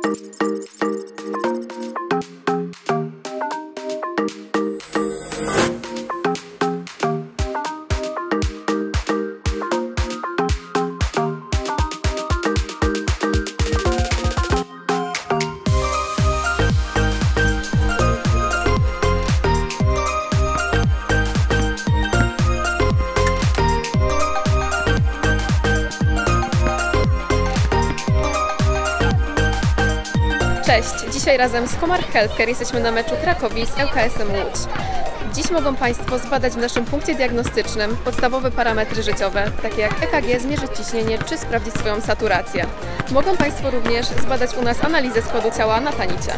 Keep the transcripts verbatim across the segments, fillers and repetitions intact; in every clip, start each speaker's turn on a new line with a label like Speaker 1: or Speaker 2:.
Speaker 1: Cześć! Dzisiaj razem z Homar Healthcare jesteśmy na meczu Krakowi z L K S-em Łódź. Dziś mogą Państwo zbadać w naszym punkcie diagnostycznym podstawowe parametry życiowe, takie jak E K G, zmierzyć ciśnienie czy sprawdzić swoją saturację. Mogą Państwo również zbadać u nas analizę składu ciała na tanicie.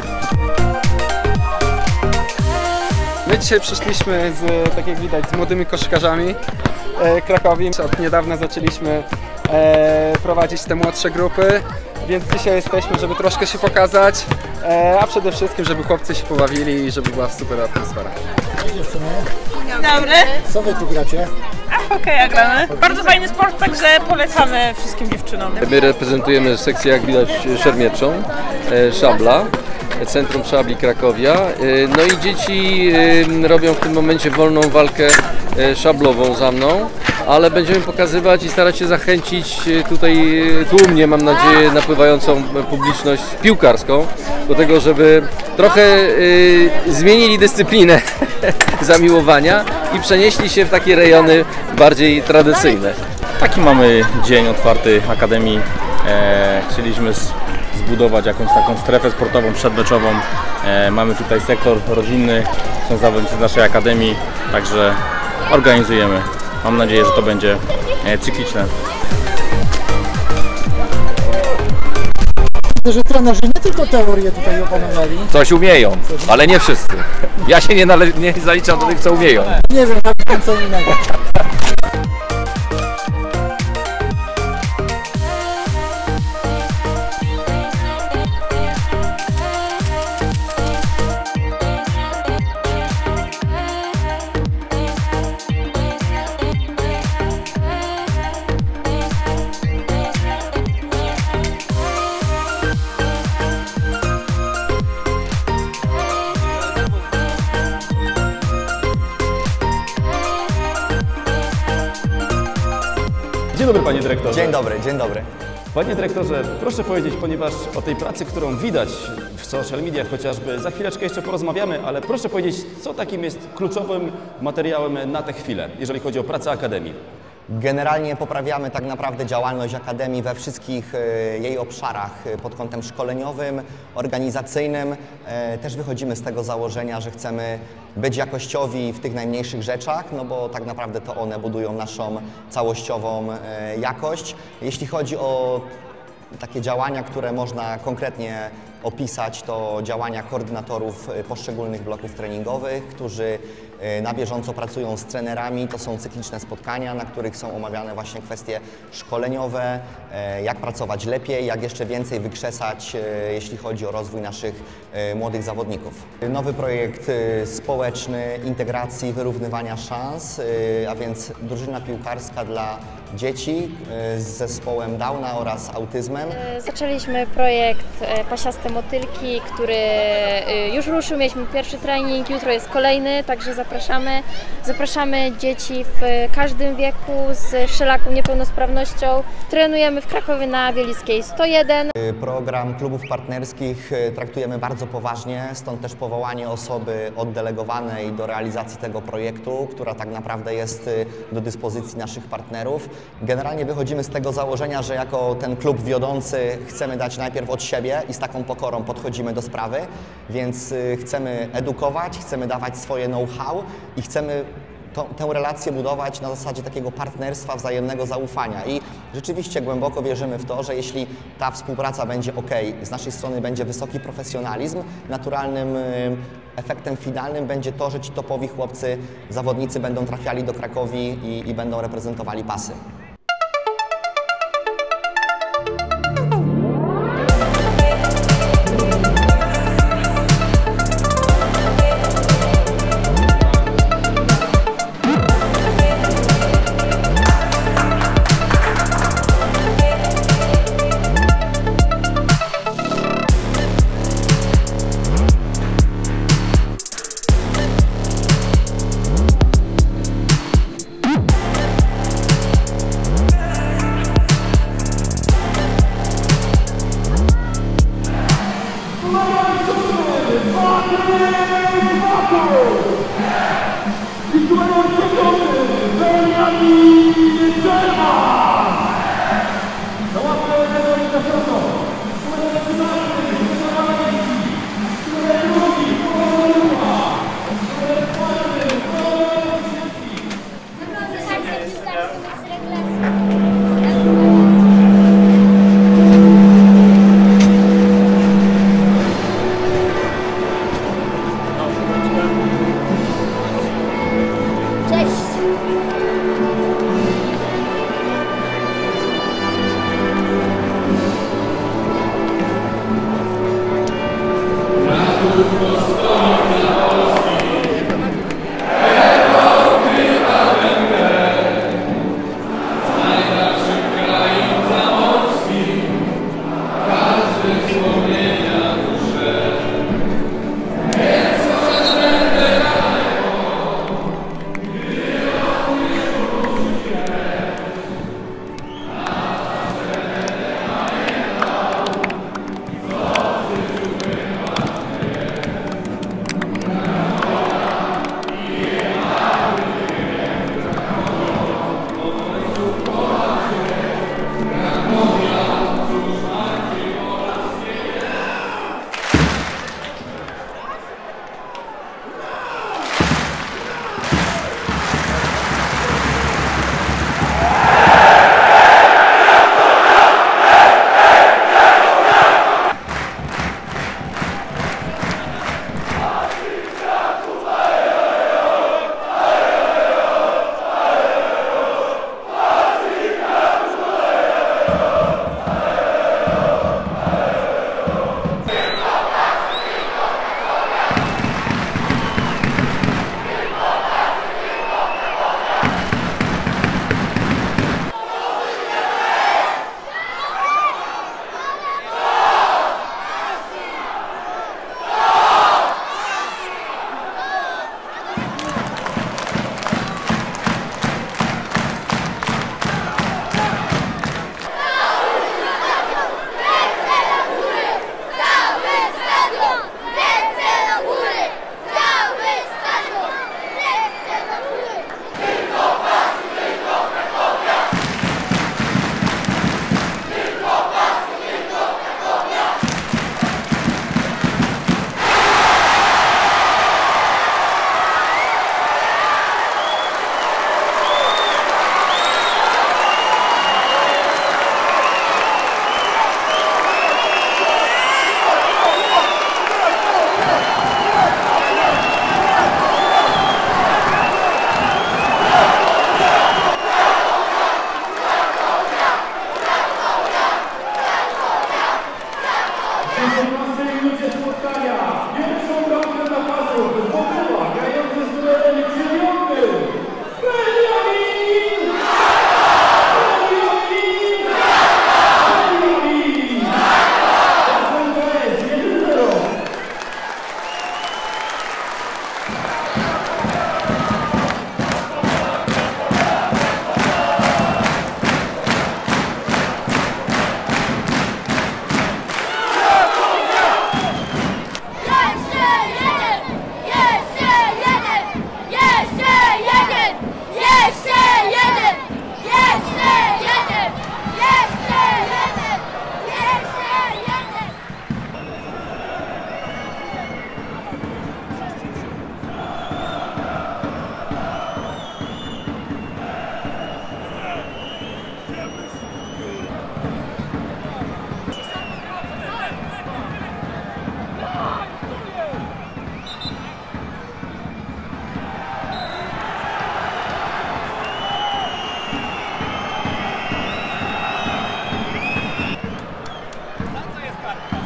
Speaker 2: My dzisiaj przyszliśmy, z, tak jak widać, z młodymi koszykarzami e, Krakowi. Od niedawna zaczęliśmy e, prowadzić te młodsze grupy, więc dzisiaj jesteśmy, żeby troszkę się pokazać, e, a przede wszystkim, żeby chłopcy się pobawili i żeby była super atmosfera.
Speaker 3: Dzień
Speaker 4: dobry.
Speaker 3: Co wy tu gracie?
Speaker 4: A hokeja gramy. Bardzo fajny sport, także polecamy wszystkim dziewczynom.
Speaker 5: My reprezentujemy sekcję, jak widać, szermierczą, Szabla, Centrum Szabli Krakowia. No i dzieci robią w tym momencie wolną walkę szablową za mną, ale będziemy pokazywać i starać się zachęcić tutaj tłumnie, mam nadzieję, napływającą publiczność piłkarską do tego, żeby trochę zmienili dyscyplinę zamiłowania i przenieśli się w takie rejony bardziej tradycyjne.
Speaker 6: Taki mamy dzień otwarty Akademii. E, chcieliśmy zbudować jakąś taką strefę sportową, przedmeczową. E, mamy tutaj sektor rodzinny, są zawodnicy z naszej Akademii, także organizujemy. Mam nadzieję, że to będzie e, cykliczne.
Speaker 3: Widzę, że trenerzy nie tylko teorię tutaj opanowali.
Speaker 7: Coś umieją, ale nie wszyscy. Ja się nie, nie zaliczam do tych, co umieją.
Speaker 3: Nie wiem, jak co innego.
Speaker 8: Dzień dobry, panie dyrektorze.
Speaker 9: Dzień dobry, dzień dobry.
Speaker 8: Panie dyrektorze, proszę powiedzieć, ponieważ o tej pracy, którą widać w social mediach chociażby, za chwileczkę jeszcze porozmawiamy, ale proszę powiedzieć, co takim jest kluczowym materiałem na tę chwilę, jeżeli chodzi o pracę Akademii?
Speaker 9: Generalnie poprawiamy tak naprawdę działalność Akademii we wszystkich jej obszarach pod kątem szkoleniowym, organizacyjnym. Też wychodzimy z tego założenia, że chcemy być jakościowi w tych najmniejszych rzeczach, no bo tak naprawdę to one budują naszą całościową jakość. Jeśli chodzi o takie działania, które można konkretnie opisać, to działania koordynatorów poszczególnych bloków treningowych, którzy na bieżąco pracują z trenerami. To są cykliczne spotkania, na których są omawiane właśnie kwestie szkoleniowe, jak pracować lepiej, jak jeszcze więcej wykrzesać, jeśli chodzi o rozwój naszych młodych zawodników. Nowy projekt społeczny, integracji, wyrównywania szans, a więc drużyna piłkarska dla dzieci z zespołem Downa oraz autyzmem.
Speaker 10: Zaczęliśmy projekt Pasiaste Motylki, który już ruszył, mieliśmy pierwszy trening, jutro jest kolejny, także zapraszamy. Zapraszamy dzieci w każdym wieku z wszelaką niepełnosprawnością. Trenujemy w Krakowie na Wielickiej sto jeden.
Speaker 9: Program klubów partnerskich traktujemy bardzo poważnie, stąd też powołanie osoby oddelegowanej do realizacji tego projektu, która tak naprawdę jest do dyspozycji naszych partnerów. Generalnie wychodzimy z tego założenia, że jako ten klub wiodący chcemy dać najpierw od siebie i z taką pokorą podchodzimy do sprawy, więc chcemy edukować, chcemy dawać swoje know-how i chcemy to, tę relację budować na zasadzie takiego partnerstwa, wzajemnego zaufania. I rzeczywiście głęboko wierzymy w to, że jeśli ta współpraca będzie ok, z naszej strony będzie wysoki profesjonalizm, naturalnym efektem finalnym będzie to, że ci topowi chłopcy, zawodnicy będą trafiali do Krakowi i, i będą reprezentowali pasy.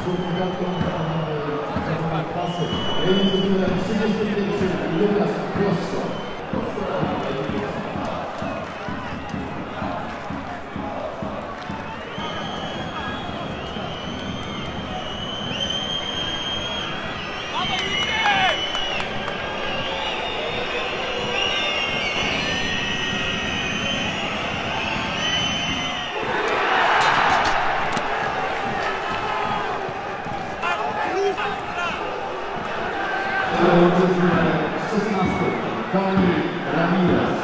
Speaker 11: szesnasty. Kamil Ramirez.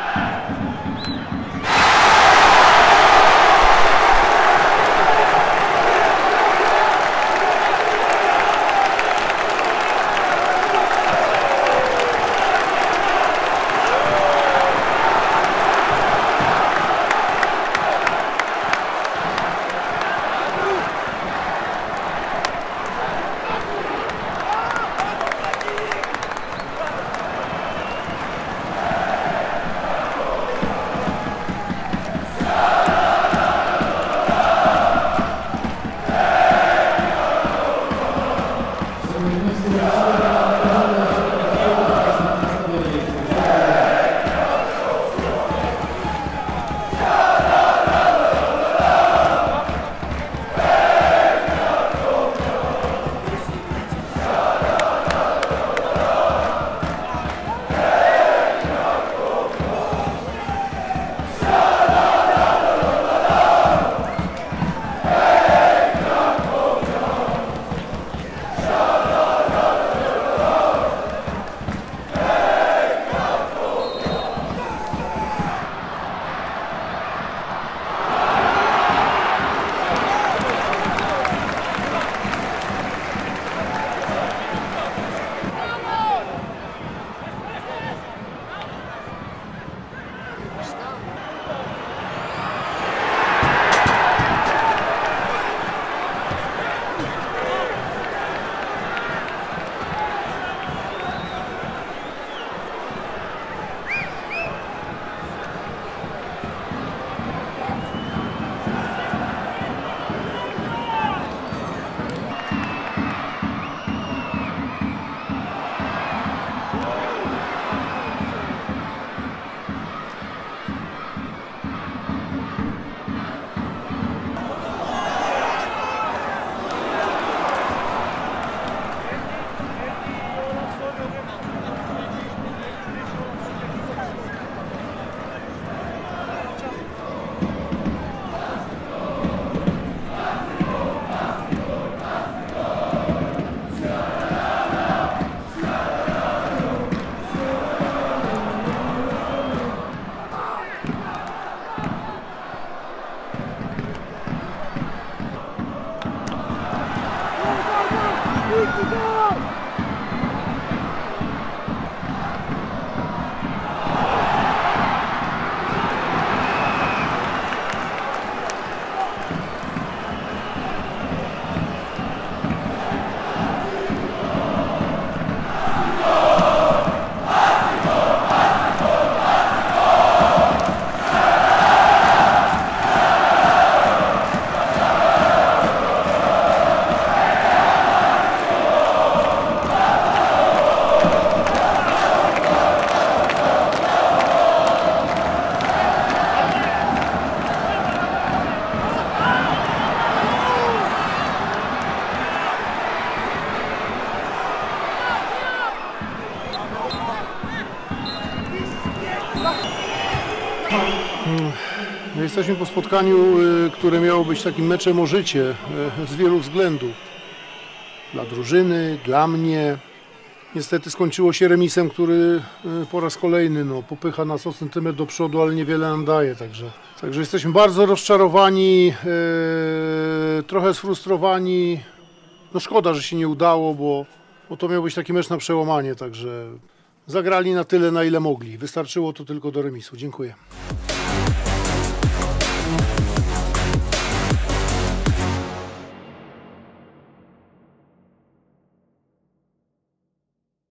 Speaker 12: Jesteśmy po spotkaniu, które miało być takim meczem o życie z wielu względów. Dla drużyny, dla mnie. Niestety skończyło się remisem, który po raz kolejny no, popycha nas o centymetr do przodu, ale niewiele nam daje. Także, także jesteśmy bardzo rozczarowani, e, trochę sfrustrowani. No szkoda, że się nie udało, bo, bo to miał być taki mecz na przełamanie. Także zagrali na tyle, na ile mogli. Wystarczyło to tylko do remisu. Dziękuję.